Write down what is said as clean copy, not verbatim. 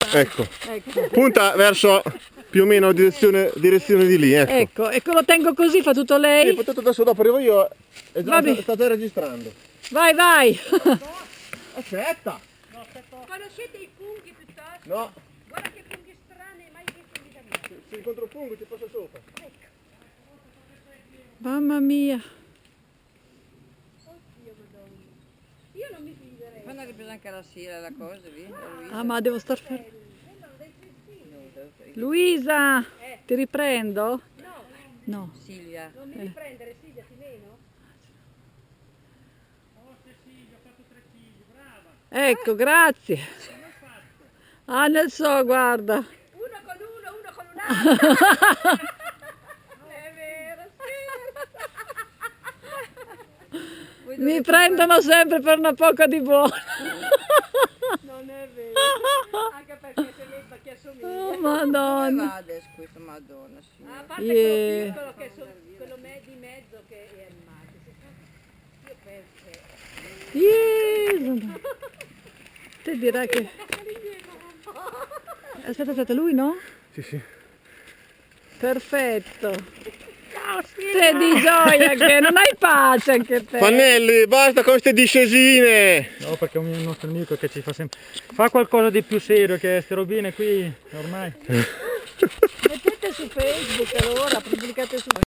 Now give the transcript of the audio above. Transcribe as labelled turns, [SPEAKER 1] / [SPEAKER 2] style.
[SPEAKER 1] Ecco. Punta verso più o meno direzione di lì, ecco.
[SPEAKER 2] Ecco, lo tengo così, fa tutto lei.
[SPEAKER 1] Sì, potete adesso dopo arrivo io e già state registrando.
[SPEAKER 2] Vai.
[SPEAKER 1] Aspetta.
[SPEAKER 3] Conoscete i funghi piuttosto?
[SPEAKER 1] No.
[SPEAKER 3] Guarda che funghi strani, mai visto in vita mia.
[SPEAKER 1] Se incontro un fungo ti passo sopra.
[SPEAKER 2] Mamma mia.
[SPEAKER 3] Io non mi fiderei.
[SPEAKER 4] Quando ha ripreso anche la sera la cosa, vedi?
[SPEAKER 2] Ah, ma devo star ferma. Luisa, ti riprendo? No.
[SPEAKER 4] Silvia.
[SPEAKER 3] Non mi riprendere, Silvia, ti meno?
[SPEAKER 2] Ecco, grazie. Ah, nel so, guarda.
[SPEAKER 3] Uno con un altro. È vero, sì.
[SPEAKER 2] Mi prendono sempre per una poca di buona.
[SPEAKER 3] Non è vero. Anche perché se lei che assomiglia.
[SPEAKER 2] Oh,
[SPEAKER 4] Dove
[SPEAKER 2] Madonna.
[SPEAKER 4] va adesso questa Madonna? Sì.
[SPEAKER 3] A parte
[SPEAKER 2] Yeah.
[SPEAKER 3] quello piccolo, quello di mezzo che è animato. Io penso.
[SPEAKER 2] Gesù. Te direi che... Aspetta, lui no?
[SPEAKER 1] Sì.
[SPEAKER 2] Perfetto. Sei di gioia che non hai pace anche te.
[SPEAKER 1] Pannelli, basta con queste discesine.
[SPEAKER 5] No, perché è un nostro amico che ci fa sempre... Fa qualcosa di più serio, che queste robine qui ormai...
[SPEAKER 2] Mettete su Facebook allora, pubblicate su